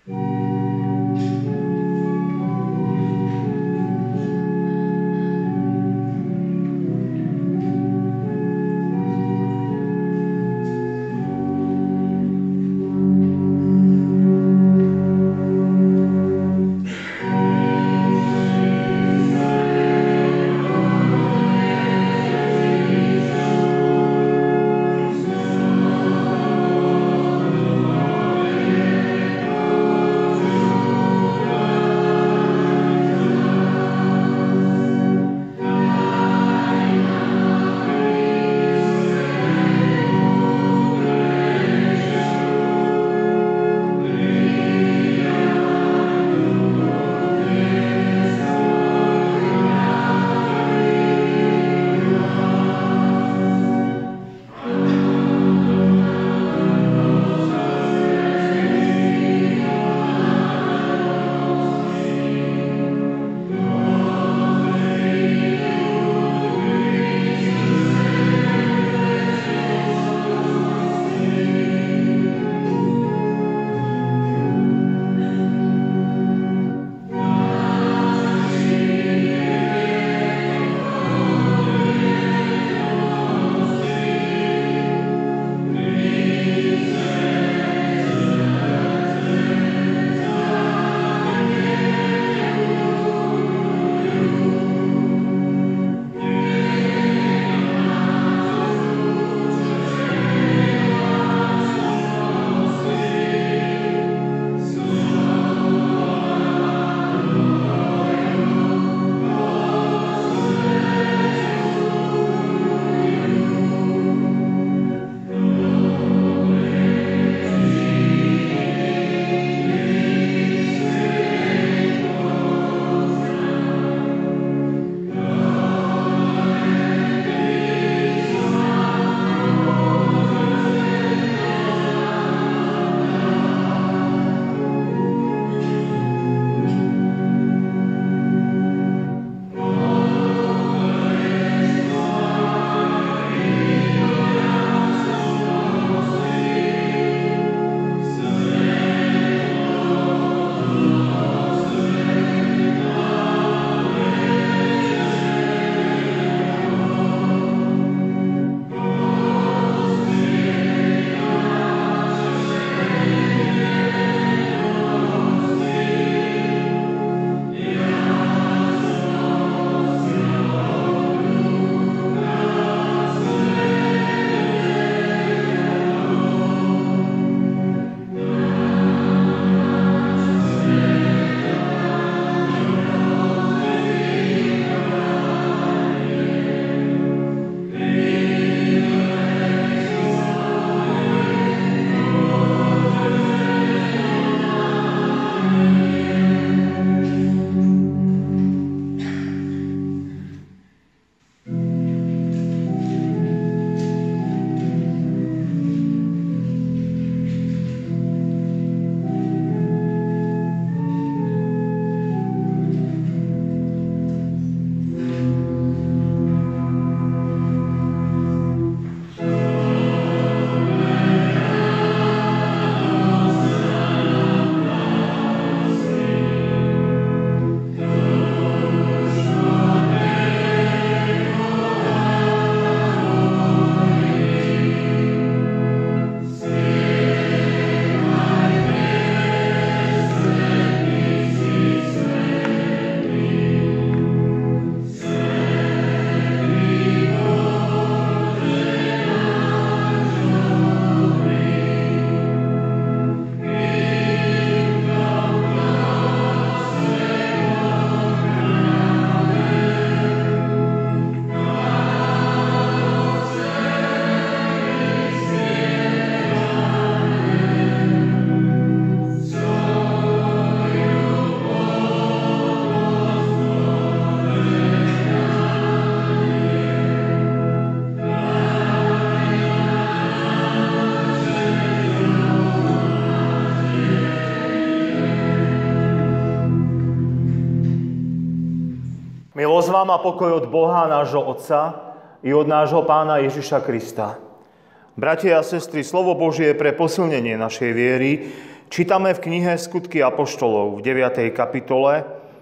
Milosť vám a pokoj od Boha, nášho Otca, i od nášho Pána Ježiša Krista. Bratia a sestry, slovo Božie pre posilnenie našej viery Čítame v knihe Skutky apoštolov v 9. kapitole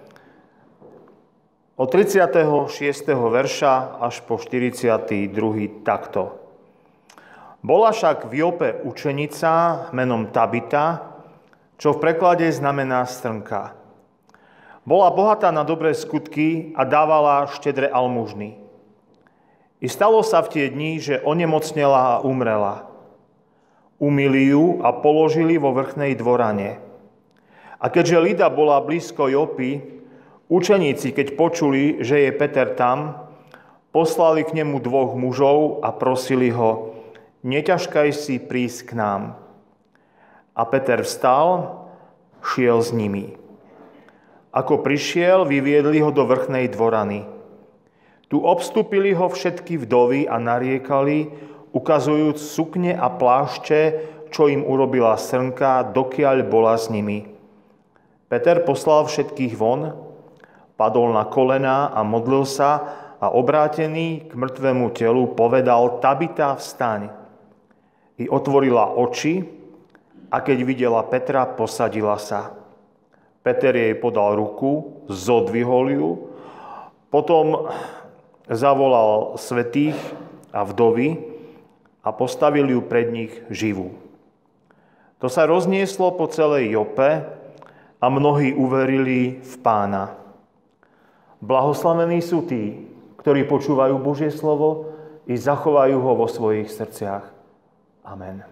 od 36. verša až po 42. takto. Bola však v Jope učenica menom Tabita, čo v preklade znamená strnka. Bola bohatá na dobré skutky a dávala štedré almužny. I stalo sa v tie dni, že onemocnela a umrela. Umyli ju a položili vo vrchnej dvorane. A keďže Lida bola blízko Jopy, učeníci, keď počuli, že je Peter tam, poslali k nemu 2 mužov a prosili ho: neťažkaj si prísť k nám. A Peter vstal, šiel s nimi. Ako prišiel, vyviedli ho do vrchnej dvorany. Tu obstúpili ho všetky vdovy a nariekali, ukazujúc sukne a plášče, čo im urobila srnka, dokiaľ bola s nimi. Peter poslal všetkých von, padol na kolená a modlil sa a obrátený k mŕtvemu telu povedal: Tabita, vstaň. I otvorila oči a keď videla Petra, posadila sa. Peter jej podal ruku, zodvihol ju, potom zavolal svätých a vdovy a postavil ju pred nich živú. To sa roznieslo po celej Jope a mnohí uverili v Pána. Blahoslavení sú tí, ktorí počúvajú Božie slovo i zachovajú ho vo svojich srdciach. Amen.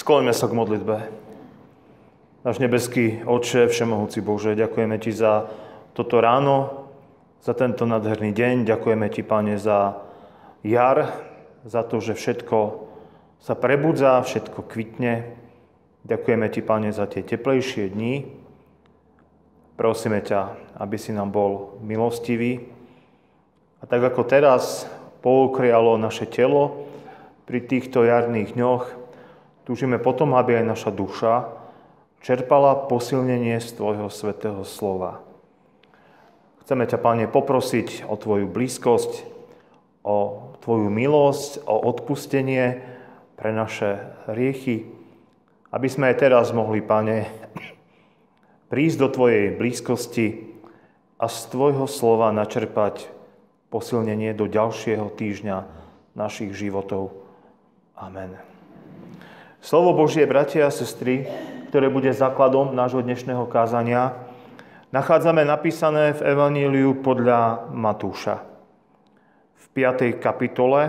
Skloňme sa k modlitbe. Náš nebeský Otče, všemohúci Bože, ďakujeme Ti za toto ráno, za tento nádherný deň. Ďakujeme Ti, Pane, za jar, za to, že všetko sa prebudza, všetko kvitne. Ďakujeme Ti, Pane, za tie teplejšie dni. Prosíme ťa, aby si nám bol milostivý. A tak ako teraz poukrialo naše telo pri týchto jarných dňoch, túžime potom, aby aj naša duša čerpala posilnenie z Tvojho svätého slova. Chceme ťa, Pane, poprosiť o Tvoju blízkosť, o Tvoju milosť, o odpustenie pre naše hriechy, aby sme aj teraz mohli, Pane, prísť do Tvojej blízkosti a z Tvojho slova načerpať posilnenie do ďalšieho týždňa našich životov. Amen. Slovo Božie, bratia a sestry, ktoré bude základom nášho dnešného kázania, nachádzame napísané v Evaníliu podľa Matúša. V 5. kapitole,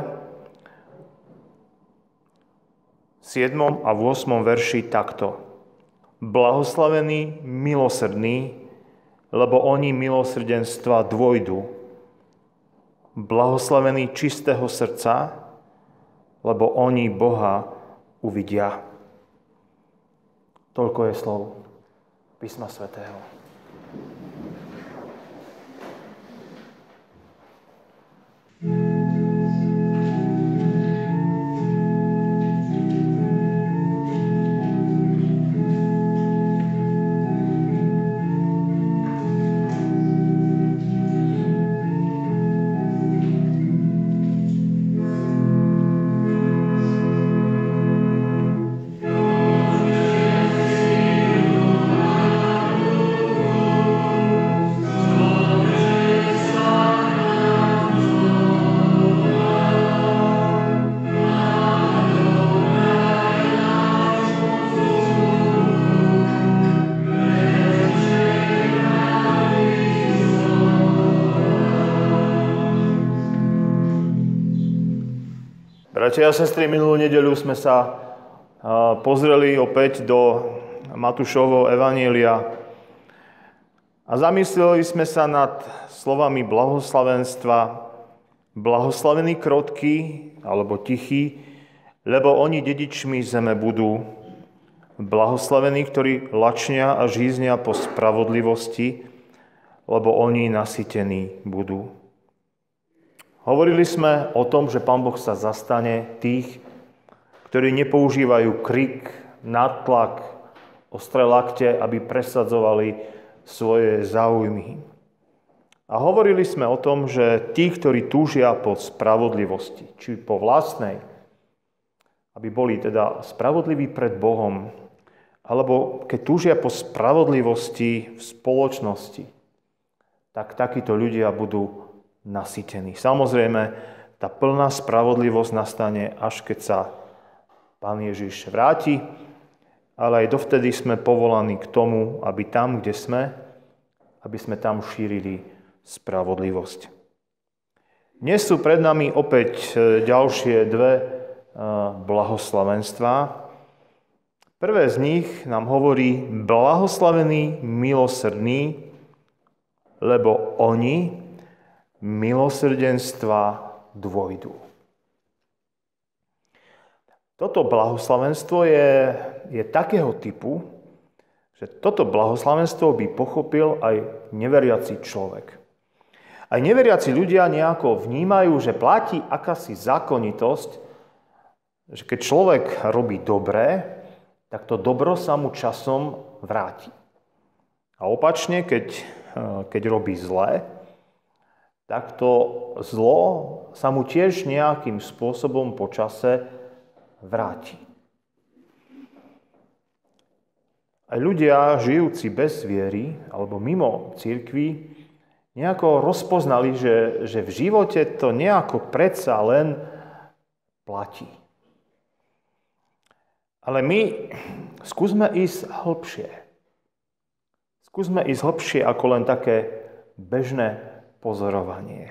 7. a 8. verši takto. Blahoslavení milosrdní, lebo oni milosrdenstva dvojdu. Blahoslavení čistého srdca, lebo oni Boha uvidia. Toľko je slov Písma svätého. Bratia a sestry, minulú nedeľu sme sa pozreli opäť do Matúšovho evanília a zamysleli sme sa nad slovami blahoslavenstva. Blahoslavení krotky alebo tichí, lebo oni dedičmi zeme budú. Blahoslavení, ktorí lačnia a žíznia po spravodlivosti, lebo oni nasytení budú. Hovorili sme o tom, že Pán Boh sa zastane tých, ktorí nepoužívajú krik, nátlak, ostré lakte, aby presadzovali svoje záujmy. A hovorili sme o tom, že tí, ktorí túžia po spravodlivosti, či po vlastnej, aby boli teda spravodliví pred Bohom, alebo keď túžia po spravodlivosti v spoločnosti, tak takíto ľudia budú nasytení. Samozrejme, tá plná spravodlivosť nastane, až keď sa Pán Ježiš vráti, ale aj dovtedy sme povolaní k tomu, aby tam, kde sme, aby sme tam šírili spravodlivosť. Dnes sú pred nami opäť ďalšie dve blahoslavenstvá. Prvé z nich nám hovorí blahoslavení milosrdní, lebo oni milosrdenstva dvojdu. Toto blahoslavenstvo je takého typu, že toto blahoslavenstvo by pochopil aj neveriaci človek. Aj neveriaci ľudia nejako vnímajú, že platí akási zákonitosť, že keď človek robí dobré, tak to dobro sa mu časom vráti. A opačne, keď robí zlé, tak to zlo sa mu tiež nejakým spôsobom po čase vráti. Aj ľudia, žijúci bez viery alebo mimo cirkvi, nejako rozpoznali, že v živote to nejako predsa len platí. Ale my skúsme ísť hlbšie. Skúsme ísť hlbšie ako len také bežné pozorovanie.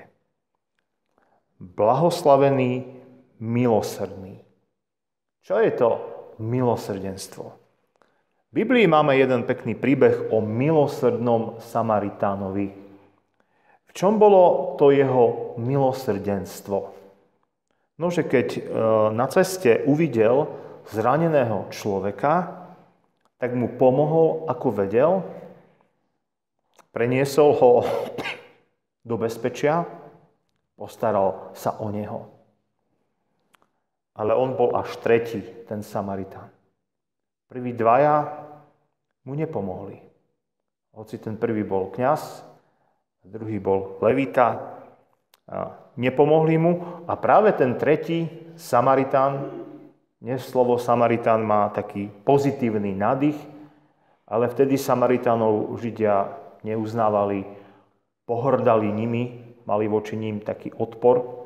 Blahoslavený, milosrdný. Čo je to milosrdenstvo. V Biblii máme jeden pekný príbeh o milosrdnom Samaritánovi. V čom bolo to jeho milosrdenstvo? Nože keď na ceste uvidel zraneného človeka, tak mu pomohol, ako vedel, preniesol ho do bezpečia, postaral sa o neho. Ale on bol až tretí, ten Samaritán. Prví dvaja mu nepomohli. Hoci ten prvý bol kňaz, druhý bol levita, nepomohli mu a práve ten tretí, Samaritán, dnes slovo Samaritán má taký pozitívny nádych, ale vtedy Samaritánov Židia neuznávali, pohrdali nimi, mali voči ním taký odpor.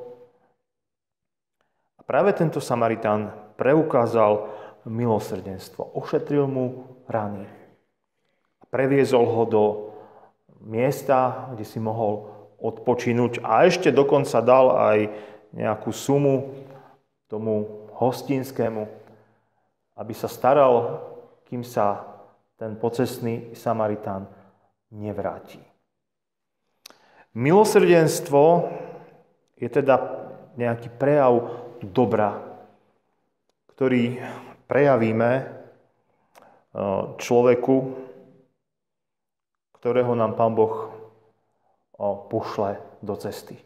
A práve tento Samaritán preukázal milosrdenstvo. Ošetril mu rany. A previezol ho do miesta, kde si mohol odpočinúť a ešte dokonca dal aj nejakú sumu tomu hostinskému, aby sa staral, kým sa ten pocestný Samaritán nevráti. Milosrdenstvo je teda nejaký prejav dobra, ktorý prejavíme človeku, ktorého nám Pán Boh pošle do cesty.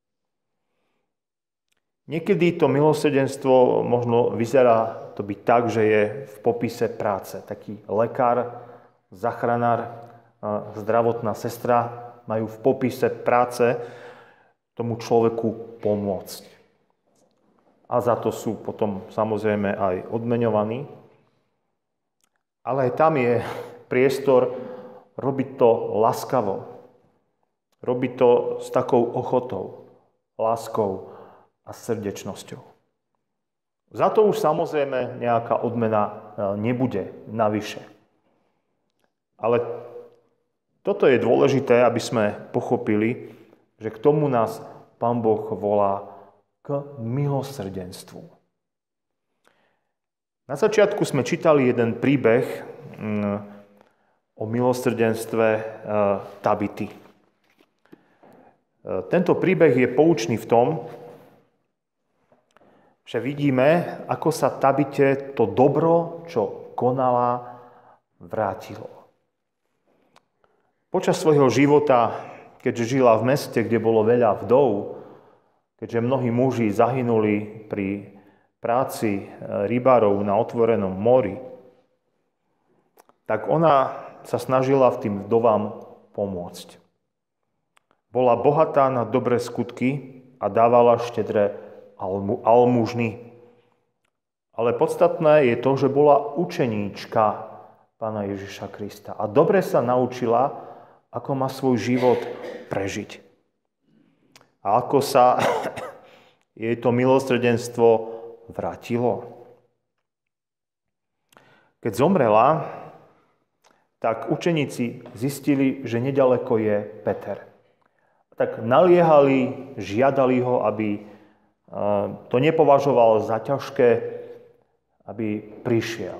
Niekedy to milosrdenstvo možno vyzerá to byť tak, že je v popise práce. Taký lekár, záchranár, zdravotná sestra majú v popise práce tomu človeku pomôcť. A za to sú potom samozrejme aj odmeňovaní. Ale aj tam je priestor robiť to láskavo. Robiť to s takou ochotou, láskou a srdečnosťou. Za to už samozrejme nejaká odmena nebude navyše. Ale toto je dôležité, aby sme pochopili, že k tomu nás Pán Boh volá k milosrdenstvu. Na začiatku sme čítali jeden príbeh o milosrdenstve Tabity. Tento príbeh je poučný v tom, že vidíme, ako sa Tabite to dobro, čo konala, vrátilo. Počas svojho života, keďže žila v meste, kde bolo veľa vdov, keďže mnohí muži zahynuli pri práci rybárov na otvorenom mori, tak ona sa snažila v tým vdovám pomôcť. Bola bohatá na dobré skutky a dávala štedré almužny. Ale podstatné je to, že bola učeníčka Pána Ježiša Krista a dobre sa naučila, ako má svoj život prežiť. A ako sa jej to milosrdenstvo vrátilo. Keď zomrela, tak učeníci zistili, že nedaleko je Peter. Tak naliehali, žiadali ho, aby to nepovažoval za ťažké, aby prišiel.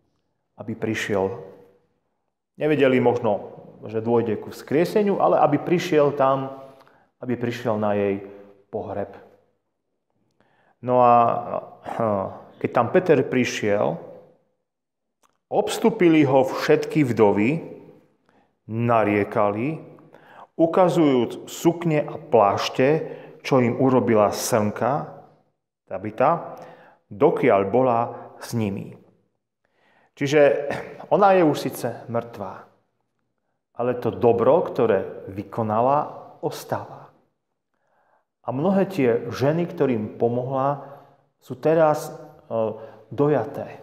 Nevedeli možno, že dôjde ku vzkrieseniu, ale aby prišiel tam, aby prišiel na jej pohreb. No a keď tam Peter prišiel, obstúpili ho všetky vdovy, nariekali, ukazujúc sukne a plášte, čo im urobila Slnka, Tabita, dokiaľ bola s nimi. Čiže ona je už síce mŕtvá, ale to dobro, ktoré vykonala, ostáva. A mnohé tie ženy, ktorým pomohla, sú teraz dojaté.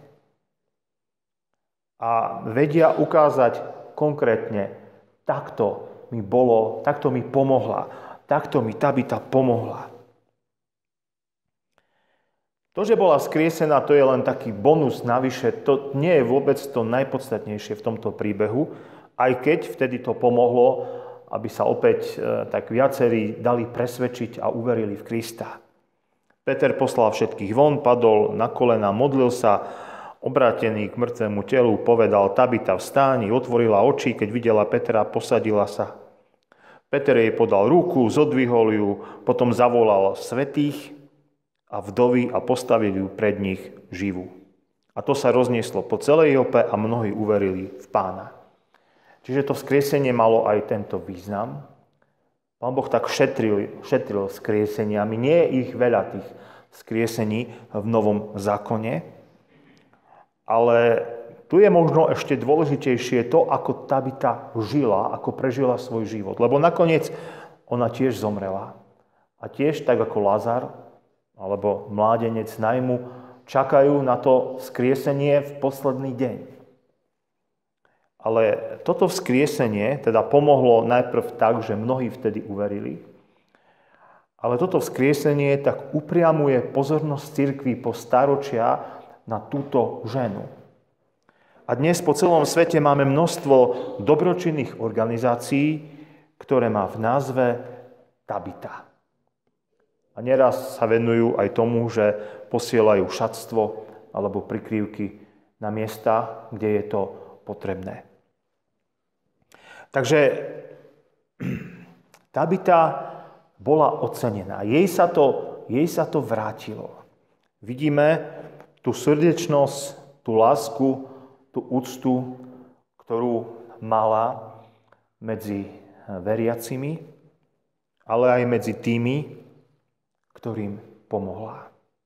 A vedia ukázať konkrétne, takto mi pomohla, takto mi Tabita pomohla. To, že bola skriesená, to je len taký bonus navyše, to nie je vôbec to najpodstatnejšie v tomto príbehu, aj keď vtedy to pomohlo, aby sa opäť tak viacerí dali presvedčiť a uverili v Krista. Peter poslal všetkých von, padol na kolena, modlil sa, Obrátený k mŕtvemu telu povedal: Tabita, vstáň, otvorila oči, keď videla Petra, posadila sa. Peter jej podal ruku, zodvihol ju, potom zavolal svätých a vdovy a postavil ju pred nich živú. A to sa roznieslo po celej Jope a mnohí uverili v Pána. Čiže to vzkriesenie malo aj tento význam. Pán Boh tak šetril vzkrieseniami. Nie je ich veľa tých vzkriesení v Novom zákone, ale tu je možno ešte dôležitejšie to, ako Tabita žila, ako prežila svoj život. Lebo nakoniec ona tiež zomrela. A tiež tak ako Lazar, alebo mládenec Najmu, čakajú na to vzkriesenie v posledný deň. Ale toto vzkriesenie teda pomohlo najprv tak, že mnohí vtedy uverili, ale toto vzkriesenie tak upriamuje pozornosť cirkvi po stáročia na túto ženu. A dnes po celom svete máme množstvo dobročinných organizácií, ktoré má v názve Tabita. A neraz sa venujú aj tomu, že posielajú šatstvo alebo prikrývky na miesta, kde je to potrebné. Takže Tabita bola ocenená. Jej sa to vrátilo. Vidíme tú srdečnosť, tú lásku, tú úctu, ktorú mala medzi veriacimi, ale aj medzi tými, ktorým pomohla.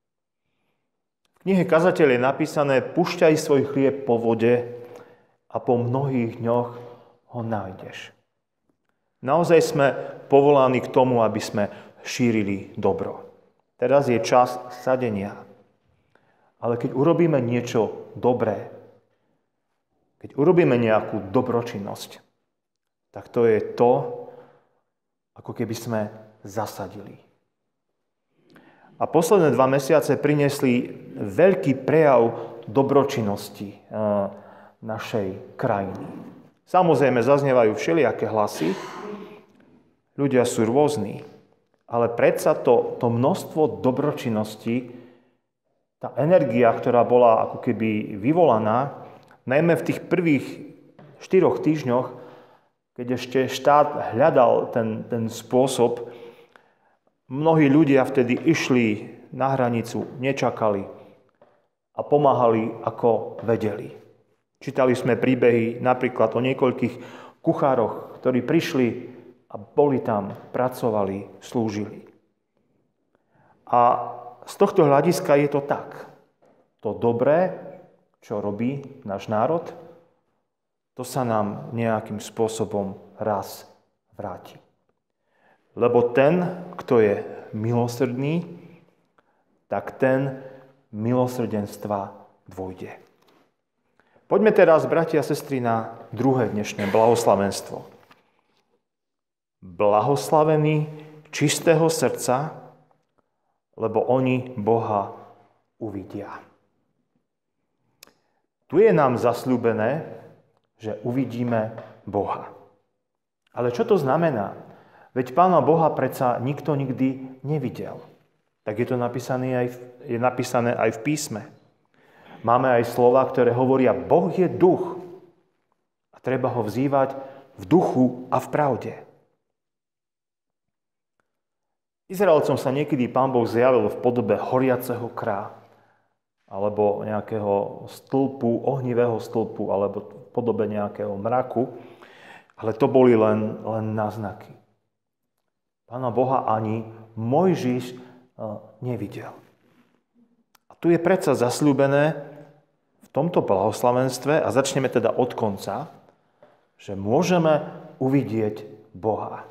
V knihe Kazateľ je napísané: Púšťaj svoj chlieb po vode a po mnohých dňoch ho nájdeš. Naozaj sme povolaní k tomu, aby sme šírili dobro. Teraz je čas sadenia. Ale keď urobíme niečo dobré, keď urobíme nejakú dobročinnosť, tak to je to, ako keby sme zasadili. A posledné 2 mesiace priniesli veľký prejav dobročinnosti našej krajiny. Samozrejme, zaznievajú všelijaké hlasy, ľudia sú rôzni, ale predsa to množstvo dobročinnosti, tá energia, ktorá bola ako keby vyvolaná, najmä v tých prvých 4 týždňoch, keď ešte štát hľadal ten spôsob, mnohí ľudia vtedy išli na hranicu, nečakali a pomáhali, ako vedeli. Čítali sme príbehy napríklad o niekoľkých kuchároch, ktorí prišli a boli tam, pracovali, slúžili. A z tohto hľadiska je to tak. To dobré, čo robí náš národ, to sa nám nejakým spôsobom raz vráti. Lebo ten, kto je milosrdný, tak ten milosrdenstva dvojde. Poďme teraz, bratia a sestry, na druhé dnešné blahoslavenstvo. Blahoslavení čistého srdca, lebo oni Boha uvidia. Tu je nám zasľúbené, že uvidíme Boha. Ale čo to znamená? Veď Pána Boha predsa nikto nikdy nevidel. Tak je to napísané aj v písme. Máme aj slova, ktoré hovoria: Boh je duch a treba ho vzývať v duchu a v pravde. Izraelcom sa niekedy Pán Boh zjavil v podobe horiaceho kra alebo nejakého stĺpu, ohnivého stĺpu alebo v podobe nejakého mraku, ale to boli len náznaky. Pána Boha ani Mojžiš nevidel. A tu je predsa zasľúbené v tomto blahoslavenstve, a začneme teda od konca, že môžeme uvidieť Boha.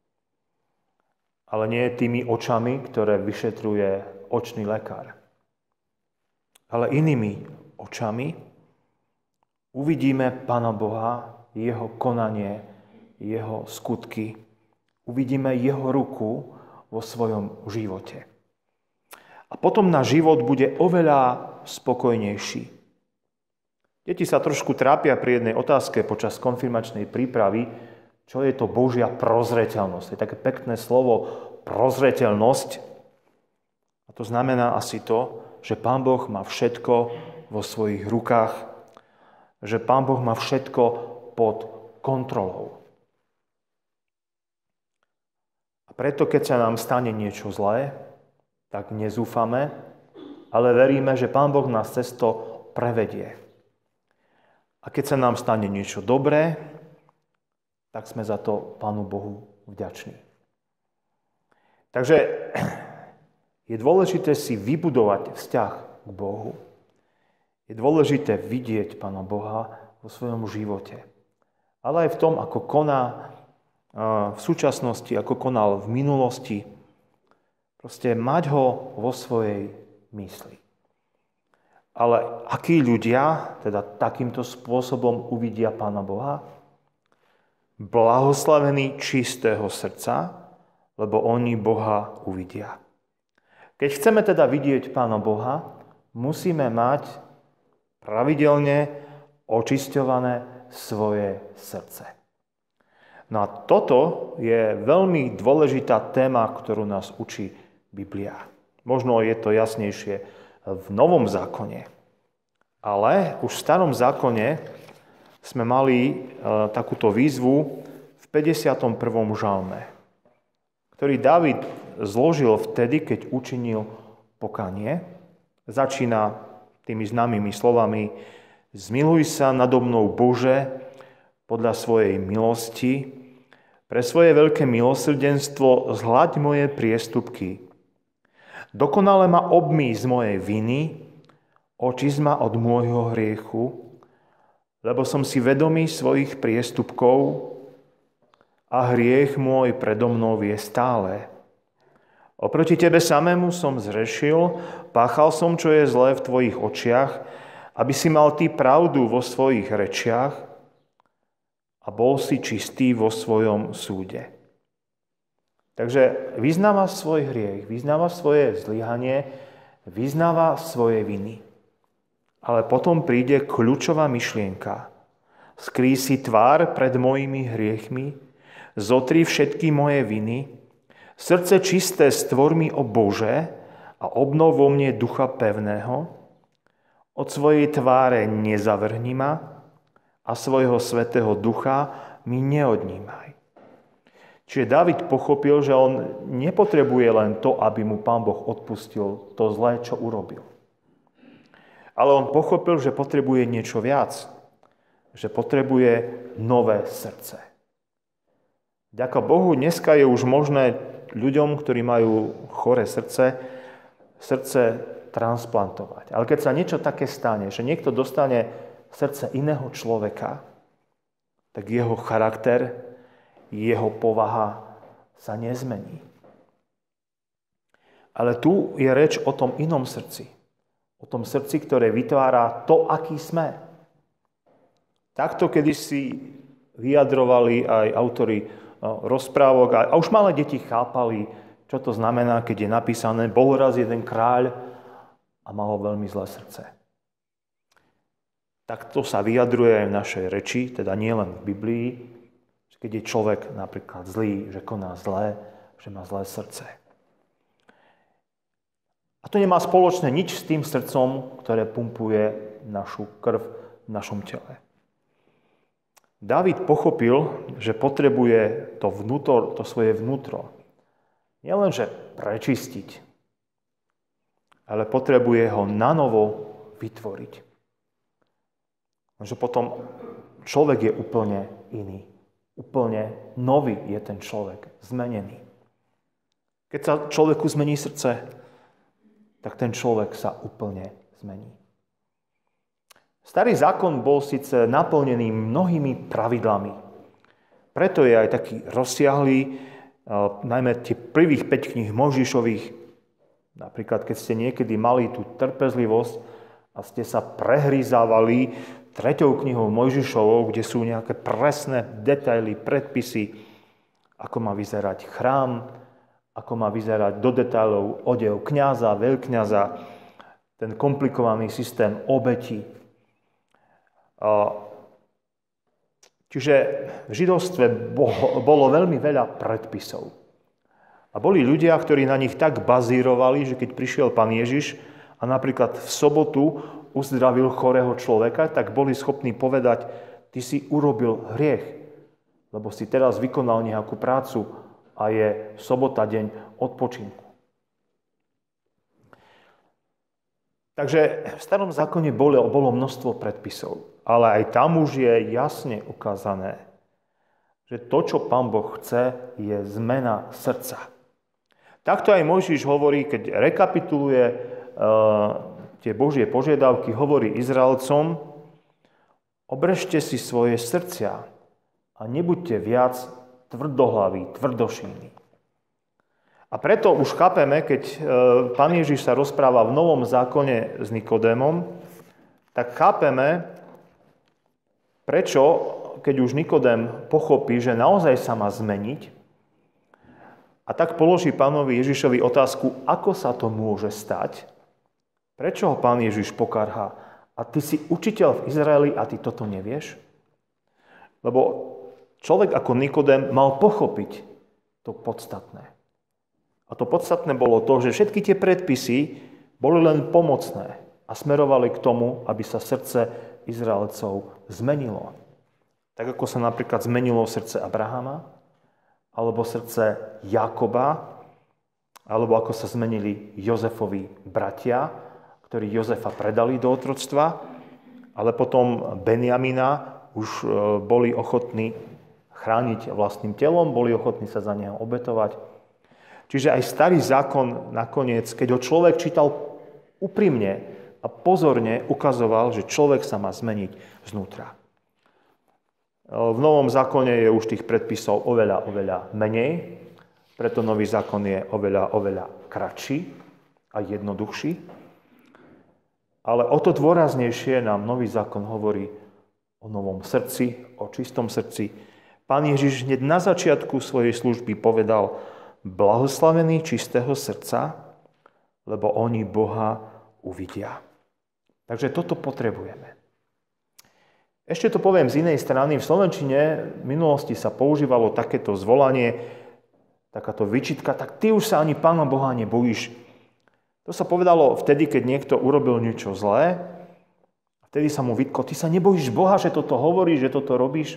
Ale nie tými očami, ktoré vyšetruje očný lekár. Ale inými očami uvidíme Pána Boha, jeho konanie, jeho skutky. Uvidíme jeho ruku vo svojom živote. A potom náš život bude oveľa spokojnejší. Deti sa trošku trápia pri jednej otázke počas konfirmačnej prípravy, čo je to Božia prozreteľnosť. Je také pekné slovo prozreteľnosť. A to znamená asi to, že Pán Boh má všetko vo svojich rukách, že Pán Boh má všetko pod kontrolou. A preto, keď sa nám stane niečo zlé, tak nezúfame, ale veríme, že Pán Boh nás cez to prevedie. A keď sa nám stane niečo dobré, tak sme za to Pánu Bohu vďační. Takže je dôležité si vybudovať vzťah k Bohu. Je dôležité vidieť Pána Boha vo svojom živote. Ale aj v tom, ako koná v súčasnosti, ako konal v minulosti. Proste mať ho vo svojej mysli. Ale akí ľudia teda takýmto spôsobom uvidia Pána Boha? Blahoslavení čistého srdca, lebo oni Boha uvidia. Keď chceme teda vidieť Pána Boha, musíme mať pravidelne očisťované svoje srdce. No a toto je veľmi dôležitá téma, ktorú nás učí Biblia. Možno je to jasnejšie v Novom zákone. Ale už v Starom zákone sme mali takúto výzvu v 51. žalme, ktorý Dávid zložil vtedy, keď učinil pokánie. Začína tými známymi slovami: Zmiluj sa nado mnou, Bože, podľa svojej milosti, pre svoje veľké milosrdenstvo zhľaď moje priestupky. Dokonale ma obmyj z mojej viny, očisť ma od môjho hriechu, lebo som si vedomý svojich priestupkov a hriech môj predo mnou je stále. Oproti tebe samému som zrešil, páchal som, čo je zlé v tvojich očiach, aby si mal ty pravdu vo svojich rečiach a bol si čistý vo svojom súde. Takže vyznáva svoj hriech, vyznáva svoje zlyhanie, vyznáva svoje viny. Ale potom príde kľúčová myšlienka. Skrý si tvár pred mojimi hriechmi, zotri všetky moje viny, srdce čisté stvor mi, o Bože, a obnov vo mne ducha pevného, od svojej tváre nezavrhni ma a svojho svätého ducha mi neodnímaj. Čiže Dávid pochopil, že on nepotrebuje len to, aby mu Pán Boh odpustil to zlé, čo urobil. Ale on pochopil, že potrebuje niečo viac. Že potrebuje nové srdce. Ďaká Bohu, dneska je už možné ľuďom, ktorí majú choré srdce transplantovať. Ale keď sa niečo také stane, že niekto dostane srdce iného človeka, tak jeho charakter, jeho povaha sa nezmení. Ale tu je reč o tom inom srdci. O tom srdci, ktoré vytvára to, aký sme. Takto kedysi vyjadrovali aj autori rozprávok a už malé deti chápali, čo to znamená, keď je napísané: bol raz jeden kráľ a mal veľmi zlé srdce. Takto sa vyjadruje aj v našej reči, teda nie len v Biblii, že keď je človek napríklad zlý, že koná zlé, že má zlé srdce. A to nemá spoločné nič s tým srdcom, ktoré pumpuje našu krv v našom tele. Dávid pochopil, že potrebuje to svoje vnútro nielenže prečistiť, ale potrebuje ho nanovo vytvoriť. Že potom človek je úplne iný. Úplne nový je ten človek, zmenený. Keď sa človeku zmení srdce, tak ten človek sa úplne zmení. Starý zákon bol síce naplnený mnohými pravidlami. Preto je aj taký rozsiahlý, najmä tie prvých 5 kníh Mojžišových. Napríklad, keď ste niekedy mali tú trpezlivosť a ste sa prehrízávali 3. knihou Mojžišovou, kde sú nejaké presné detaily, predpisy, ako má vyzerať chrám, ako má vyzerať do detailov odev kňaza, veľkňaza, ten komplikovaný systém obetí. Čiže v židovstve bolo veľmi veľa predpisov. A boli ľudia, ktorí na nich tak bazírovali, že keď prišiel Pán Ježiš a napríklad v sobotu uzdravil chorého človeka, tak boli schopní povedať, ty si urobil hriech, lebo si teraz vykonal nejakú prácu a je sobota deň odpočinku. Takže v starom zákone bolo množstvo predpisov, ale aj tam už je jasne ukázané, že to, čo Pán Boh chce, je zmena srdca. Takto aj Mojžiš hovorí, keď rekapituluje tie Božie požiadavky, hovorí Izraelcom, obrežte si svoje srdcia a nebuďte viac tvrdohlaví, tvrdošíni. A preto už chápeme, keď Pán Ježiš sa rozpráva v Novom zákone s Nikodémom, tak chápeme, prečo, keď už Nikodém pochopí, že naozaj sa má zmeniť, a tak položí Pánovi Ježišovi otázku, ako sa to môže stať, prečo ho Pán Ježiš pokarhá? A ty si učiteľ v Izraeli a ty toto nevieš? Lebo človek ako Nikodém mal pochopiť to podstatné. A to podstatné bolo to, že všetky tie predpisy boli len pomocné a smerovali k tomu, aby sa srdce Izraelcov zmenilo. Tak ako sa napríklad zmenilo srdce Abrahama, alebo srdce Jakoba, alebo ako sa zmenili Jozefovi bratia, ktorí Jozefa predali do otroctva, ale potom Benjamina už boli ochotní chrániť vlastným telom, boli ochotní sa za neho obetovať. Čiže aj starý zákon nakoniec, keď ho človek čítal úprimne a pozorne, ukazoval, že človek sa má zmeniť znútra. V Novom zákone je už tých predpisov oveľa menej, preto Nový zákon je oveľa kratší a jednoduchší. Ale o to dôraznejšie nám Nový zákon hovorí o novom srdci, o čistom srdci. Pán Ježiš hneď na začiatku svojej služby povedal, blahoslavení čistého srdca, lebo oni Boha uvidia. Takže toto potrebujeme. Ešte to poviem z inej strany. V slovenčine v minulosti sa používalo takéto zvolanie, takáto výčitka, tak ty už sa ani Pána Boha nebojíš. To sa povedalo vtedy, keď niekto urobil niečo zlé. Vtedy sa mu vytklo, ty sa nebojíš Boha, že toto hovoríš, že toto robíš.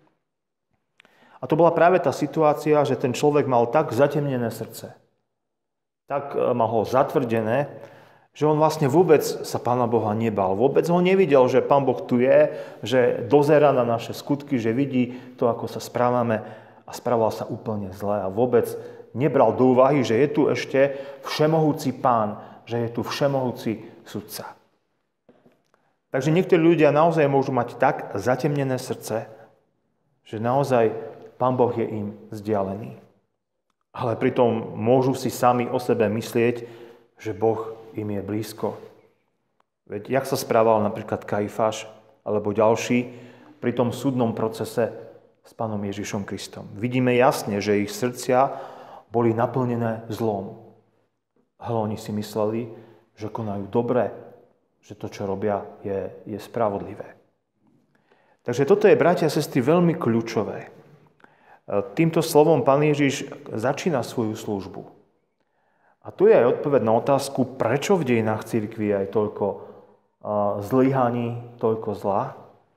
A to bola práve tá situácia, že ten človek mal tak zatemnené srdce, tak mal ho zatvrdené, že on vlastne vôbec sa Pána Boha nebal. Vôbec ho nevidel, že Pán Boh tu je, že dozerá na naše skutky, že vidí to, ako sa správame a správal sa úplne zle a vôbec nebral do úvahy, že je tu ešte všemohúci Pán, že je tu všemohúci sudca. Takže niektorí ľudia naozaj môžu mať tak zatemnené srdce, že naozaj Pán Boh je im vzdialený. Ale pritom môžu si sami o sebe myslieť, že Boh im je blízko. Veď jak sa správal napríklad Kajfáš alebo ďalší pri tom súdnom procese s Pánom Ježišom Kristom. Vidíme jasne, že ich srdcia boli naplnené zlom. Ale oni si mysleli, že konajú dobre, že to, čo robia, je spravodlivé. Takže toto je, bratia a sestry, veľmi kľúčové. Týmto slovom Pán Ježiš začína svoju službu. A tu je aj odpoveď na otázku, prečo v dejinách cirkvi je aj toľko zlyhaní, toľko zla.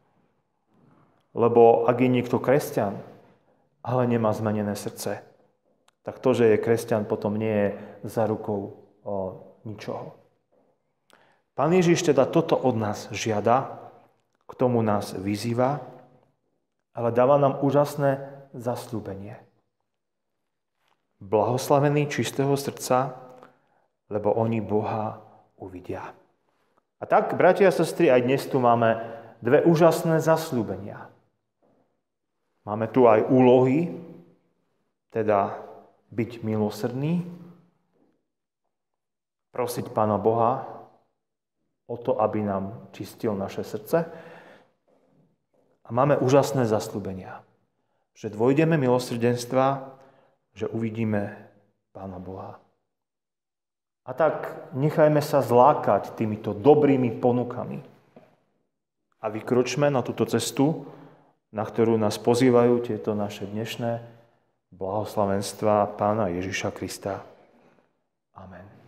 Lebo ak je niekto kresťan, ale nemá zmenené srdce, tak to, že je kresťan, potom nie je zárukou ničoho. Pán Ježiš teda toto od nás žiada, k tomu nás vyzýva, ale dáva nám úžasné zasľúbenie. Blahoslavení čistého srdca, lebo oni Boha uvidia. A tak, bratia a sestry, aj dnes tu máme dve úžasné zasľúbenia. Máme tu aj úlohy, teda byť milosrdný, prosiť Pána Boha o to, aby nám čistil naše srdce. A máme úžasné zasľúbenia, že dvojdeme milosrdenstva, že uvidíme Pána Boha. A tak nechajme sa zlákať týmito dobrými ponukami a vykročme na túto cestu, na ktorú nás pozývajú tieto naše dnešné blahoslavenstvá Pána Ježiša Krista. Amen.